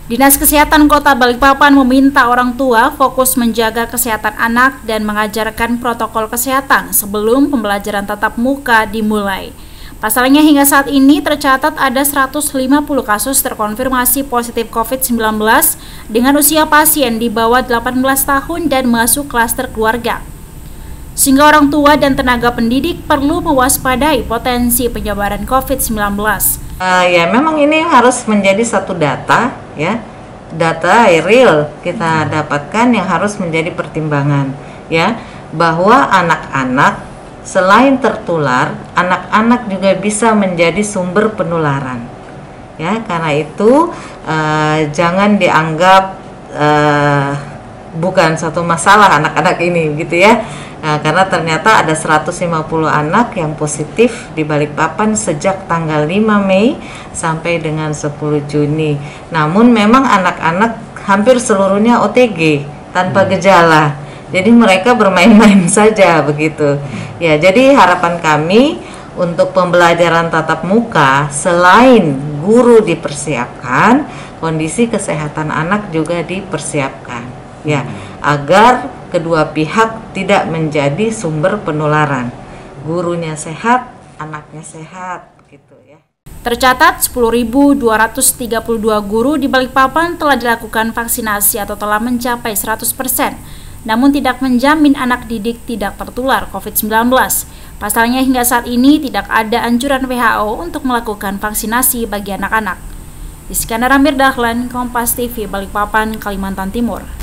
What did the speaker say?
Dinas Kesehatan Kota Balikpapan meminta orang tua fokus menjaga kesehatan anak dan mengajarkan protokol kesehatan sebelum pembelajaran tatap muka dimulai. Pasalnya hingga saat ini tercatat ada 150 kasus terkonfirmasi positif COVID-19 dengan usia pasien di bawah 18 tahun dan masuk klaster keluarga. Sehingga orang tua dan tenaga pendidik perlu mewaspadai potensi penyebaran COVID-19. Ya memang ini harus menjadi satu data ya, data real kita dapatkan yang harus menjadi pertimbangan ya, bahwa anak-anak selain tertular, anak-anak juga bisa menjadi sumber penularan ya. Karena itu jangan dianggap bukan satu masalah anak-anak ini gitu ya. Karena ternyata ada 150 anak yang positif di Balikpapan sejak tanggal 5 Mei sampai dengan 10 Juni. Namun memang anak-anak hampir seluruhnya OTG tanpa gejala. Jadi mereka bermain-main saja begitu. Ya, jadi harapan kami untuk pembelajaran tatap muka selain guru dipersiapkan, kondisi kesehatan anak juga dipersiapkan. Ya, agar kedua pihak tidak menjadi sumber penularan. Gurunya sehat, anaknya sehat, gitu ya. Tercatat 10.232 guru di Balikpapan telah dilakukan vaksinasi atau telah mencapai 100%. Namun tidak menjamin anak didik tidak tertular COVID-19. Pasalnya hingga saat ini tidak ada anjuran WHO untuk melakukan vaksinasi bagi anak-anak. Iskandar Amir Dahlan, Kompas TV, Balikpapan, Kalimantan Timur.